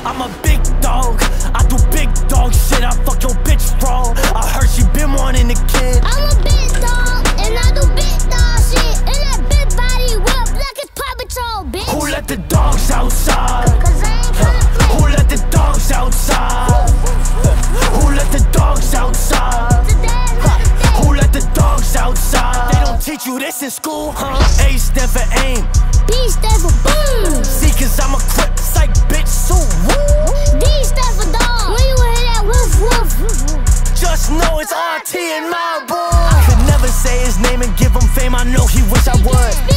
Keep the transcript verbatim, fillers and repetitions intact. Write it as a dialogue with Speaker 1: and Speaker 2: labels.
Speaker 1: I'm a big dog, I do big dog shit. I fuck your bitch raw. I heard she been wanting a kid.
Speaker 2: I'm a big dog, and I do big dog shit. And that big body whip like it's Paw Patrol, bitch.
Speaker 1: Who let the dogs outside?
Speaker 2: Cause I ain't gonna play.
Speaker 1: Who let the dogs outside? Who let the dogs outside? Who let the dogs outside? They don't teach you this in school, huh? A stand for aim,
Speaker 2: B stand for boom.
Speaker 1: C cause I'm a crip psych bitch, so woo.
Speaker 2: D stand for dog. When you hear that woof woof,
Speaker 1: just know it's R T and my boy. I could never say his name and give him fame, I know he wish I would.